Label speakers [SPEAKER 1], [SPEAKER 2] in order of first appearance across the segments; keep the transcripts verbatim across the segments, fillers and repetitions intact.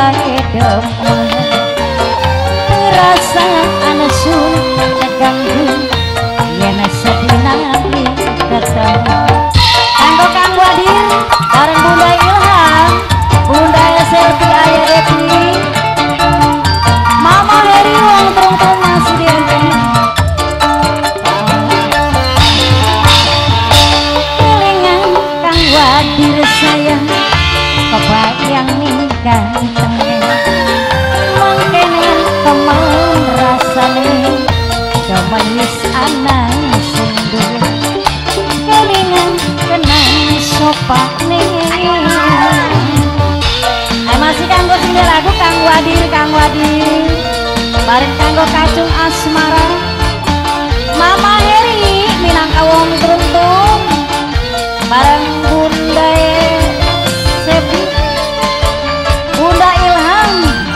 [SPEAKER 1] bae demen perasaan sun terganggu yen sedina ketemu kanggo Kang Wadir bareng Bunda Ilham Bunda Selvi Ayah Devi Mama Heri wong terung-terung masih dienteng kelingan Kang Wadir sayang kebayang ning ganteng mangkenen temen rasane demen wis ana sendiri kelingan kenang sopane ayo masih kanggo sini lagu Kang Wadir Kang Wadir bareng kanggo Kacung Asmara Mama Heri minangka wong teruntung bareng Bunda Sepi Bunda Ilham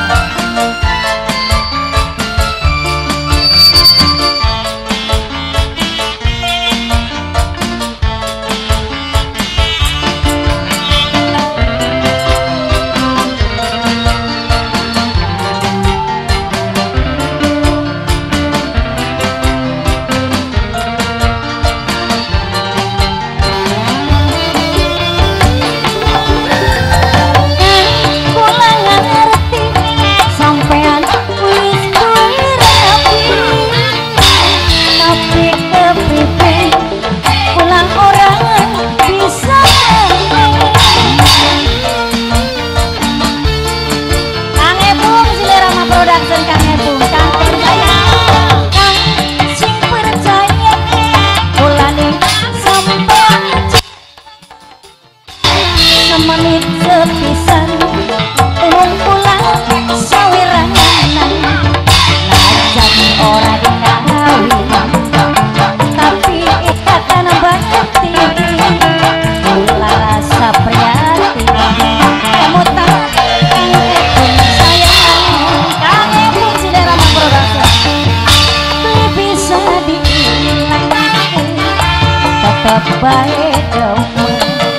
[SPEAKER 1] menit sepisan turun pulang sawirangan lajang ora dikawin tapi ikatan bakti mula rasa prihatin kamu tak pun sayang kamu pun selera memproduksi bisa diilangkan tetap baik demen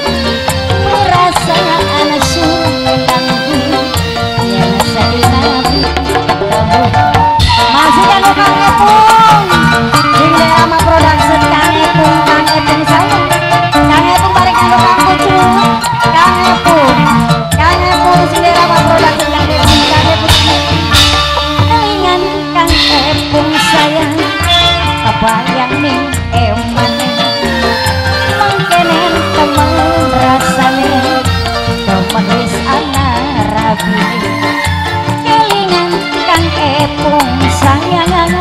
[SPEAKER 1] perasaan sun ganggu yang sedina ketemu masih kanggo Kang Epung sing Rama Production Kang Epung Kang Epung sayang Kang Epung bareng kanggo Kang Pucung Kang Epung Kang Epung sing Rama Production Kang Epung Kang Epung kelingan Kang Epung sayang kebayang ning emane mangkenen temen rasane demen wis ana rabi kelingan Kang Epung sayang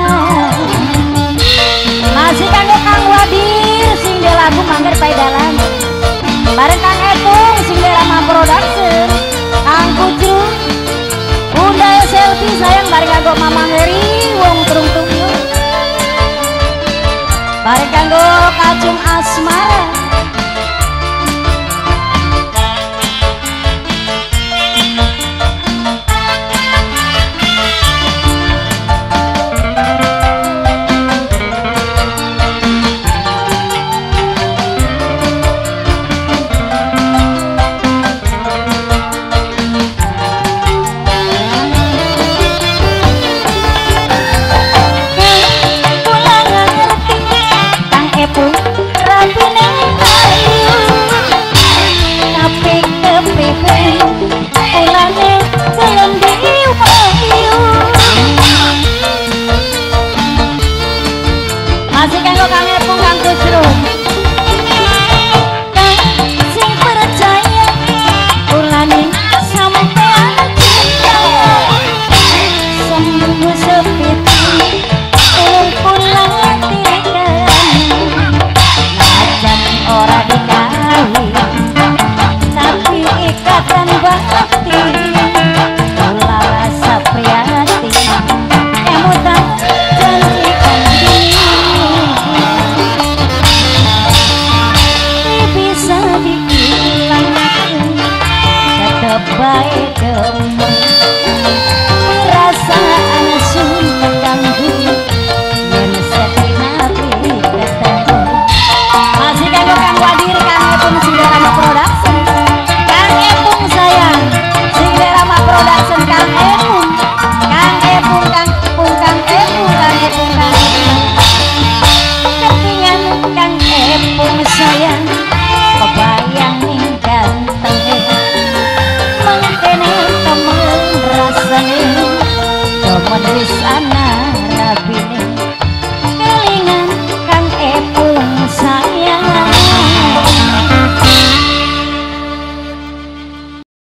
[SPEAKER 1] masih kanggo Kang Wadir sing de lagu mangger paidalan bareng Kang Epung sing de Rama Production Kang Pucung Bunda Selvi sayang bareng kanggo Mama Heri wong terung-terung bareng kanggo Kacung Asmara masih kanggo Kang Epung Kang Pucung sing percaya ulane sampean cinta sembuh sepiti ulun pulang tikan lajang ora dikawin tapi ikatan bakti mula rasa prihatin kamu tak janjikan diri bisa diilangkan tetap baik demen